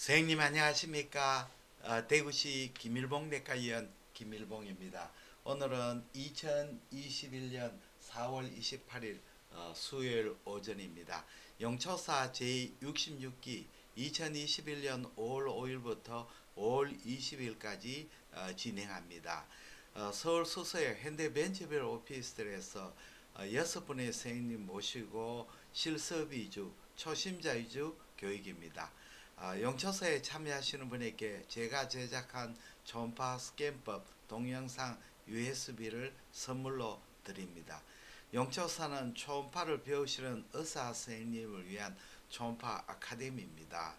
선생님 안녕하십니까? 대구시 김일봉 내과의원 김일봉입니다. 오늘은 2021년 4월 28일 수요일 오전입니다. 영초사 제66기 2021년 5월 5일부터 5월 20일까지 진행합니다. 서울 수서의 현대벤처별 오피스텔에서 6분의 선생님 모시고 실습 위주, 초심자 위주 교육입니다. 영초사에 참여하시는 분에게 제가 제작한 초음파 스캔법 동영상 USB를 선물로 드립니다. 영초사는 초음파를 배우시는 의사 선생님을 위한 초음파 아카데미입니다.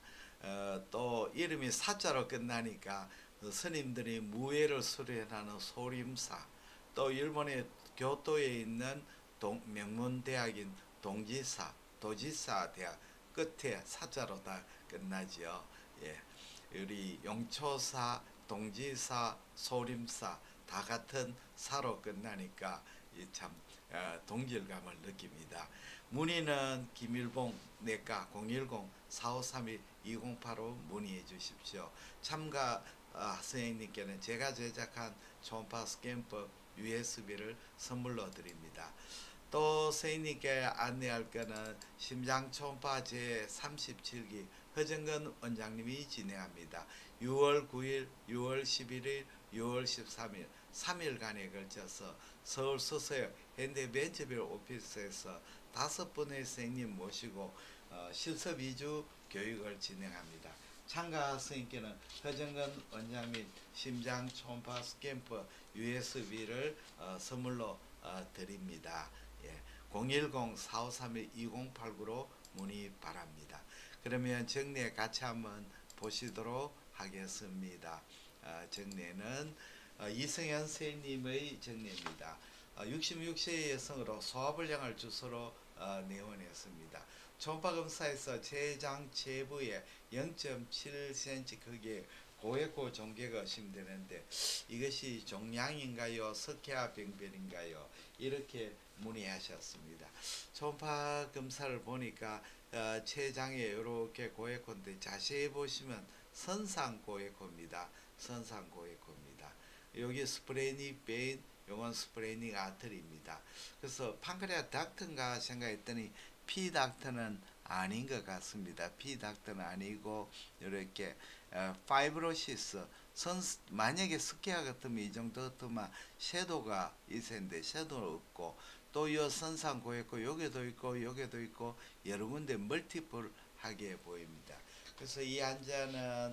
또 이름이 사자로 끝나니까 스님들이 무예를 수련하는 소림사, 또 일본의 교토에 있는 명문대학인 동지사, 도지사 대학 끝에 사자로 다 끝나지요. 예, 우리 영초사, 동지사, 소림사 다 같은 사로 끝나니까 참 동질감을 느낍니다. 문의는 김일봉 내과 010-4531-2085 문의해 주십시오. 참가 선생님께는 제가 제작한 초음파 스캔법 USB를 선물로 드립니다. 또 선생님께 안내할 거는 심장 초음파 제37기 허정근 원장님이 진행합니다. 6월 9일, 6월 11일, 6월 13일 3일간에 걸쳐서 서울 수서역 현대벤처별 오피스에서 5분의 선생님 모시고 실습 위주 교육을 진행합니다. 참가 선생님께는 허정근 원장님 심장 초음파 스캔법 USB를 선물로 드립니다. 예, 010-4531-2089로 문의 바랍니다. 그러면 정례 같이 한번 보시도록 하겠습니다. 정례는 이승현 선생님의 정례입니다. 66세의 여성으로 소화불량을 주소로 내원했습니다. 초음파 검사에서 췌장 체부에 0.7cm 크기의 고액고 종괴가 의심되는데 이것이 종양인가요? 석회화 병변인가요? 이렇게 문의하셨습니다. 초음파 검사를 보니까 췌장에 이렇게 고액고인데 자세히 보시면 선상고액고입니다. 선상고액고입니다. 여기 스프레닉 베인, 요건 스프레닉 아터리입니다. 그래서 판크레아 닥터인가 생각했더니 P 닥터는 아닌 것 같습니다. P 닥터는 아니고 이렇게 파이브로시스 만약에 스키아 같으면 이 정도 같으면 섀도우가 있었는데 섀도우는 없고 또 이 선상 고였고 여기도 있고 여기도 있고 여러 군데 멀티플하게 보입니다. 그래서 이 환자는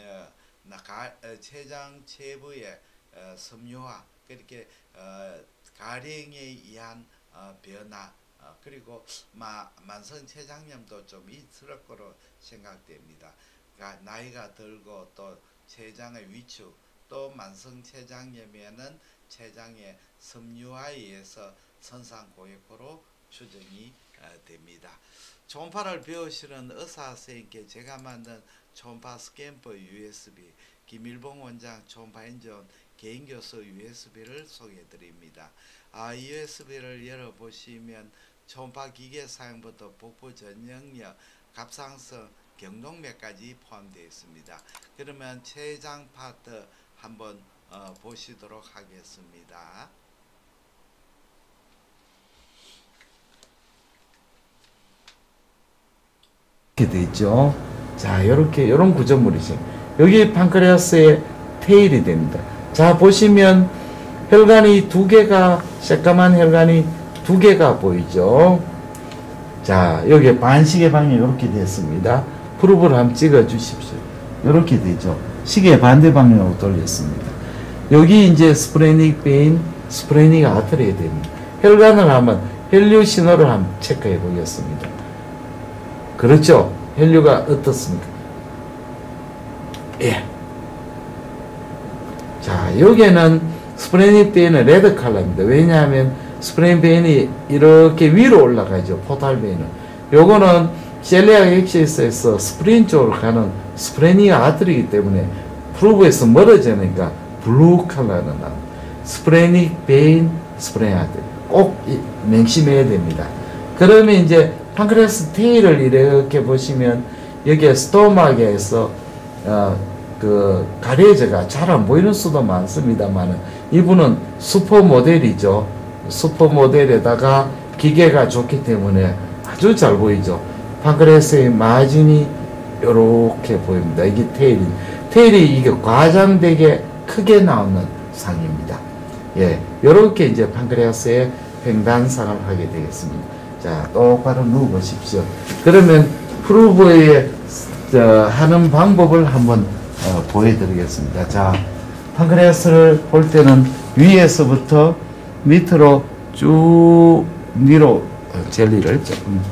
췌장 체부의 섬유화 그렇게 가령에 의한 변화 그리고 만성췌장염도 좀 있을 거로 생각됩니다. 나이가 들고 또 췌장의 위축 또 만성췌장염에는 췌장의 섬유화에 의해서 선상고액고로 추정이 됩니다. 초음파를 배우시는 의사 선생님께 제가 만든 초음파 스캔법 USB 김일봉 원장 초음파 엔진 개인교수 USB를 소개해 드립니다. USB를 열어보시면 초음파 기계 사용부터 복부 전역력, 갑상선, 경동맥까지 포함되어 있습니다. 그러면 췌장 파트 한번 보시도록 하겠습니다. 이렇게 되어 있죠. 자, 이런 구조물이죠. 여기 판크레아스의 테일이 됩니다. 자, 보시면 혈관이 두 개가, 새까만 혈관이 두 개가 보이죠. 자, 여기 반시계 방향이 이렇게 됐습니다. 프로브를 한번 찍어 주십시오. 이렇게 되죠. 시계 반대 방향으로 돌렸습니다. 여기 이제 스프레닉 베인, 스프레닉 아터리가 됩니다. 혈관을 한번, 혈류 신호를 한번 체크해 보겠습니다. 그렇죠. 혈류가 어떻습니까? 예. 자, 여기에는 스프레닉 베인은 레드 컬러입니다. 왜냐하면 스프레닉 베인이 이렇게 위로 올라가죠. 포탈 베인은. 요거는 셀리악 액시스에서 스프린 쪽으로 가는 스프레닉 아트리이기 때문에 프로브에서 멀어지니까 블루 컬러는 나옵니다. 스프레닉 베인, 스프레닉 아트리. 꼭 명심해야 됩니다. 그러면 이제 판크레아스 테일을 이렇게 보시면 여기에 스토마계에서 가려져가 잘 안 보이는 수도 많습니다만 이분은 슈퍼 모델이죠. 슈퍼 모델에다가 기계가 좋기 때문에 아주 잘 보이죠. 판크레스의 마진이 이렇게 보입니다. 이게 테일이 이게 과장되게 크게 나오는 상입니다. 예, 이렇게 이제 판크레아스의 횡단상을 하게 되겠습니다. 자, 똑바로 누워 보십시오. 그러면 프루브의 하는 방법을 한번 보여드리겠습니다. 자, 판크레아스를 볼 때는 위에서부터 밑으로 쭉 위로 젤리를 조금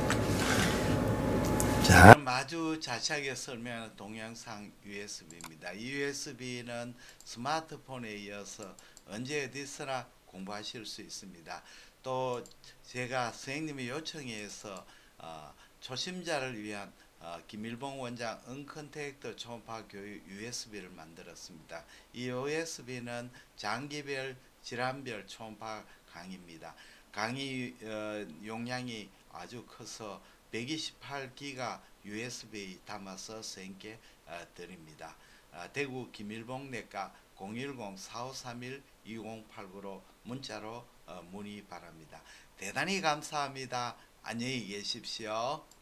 자, 아주 자세하게 설명하는 동영상 USB입니다. 이 USB는 스마트폰에 이어서 언제 어디서나 공부하실 수 있습니다. 또 제가 선생님의 요청에 의해서 초심자를 위한 김일봉 원장 언컨택트 초음파 교육 USB를 만들었습니다. 이 USB는 장기별, 질환별 초음파 강의입니다. 강의 용량이 아주 커서 128기가 USB 담아서 선생님께 드립니다. 대구 김일봉 내과 010-4531-2089로 문자로 문의 바랍니다. 대단히 감사합니다. 안녕히 계십시오.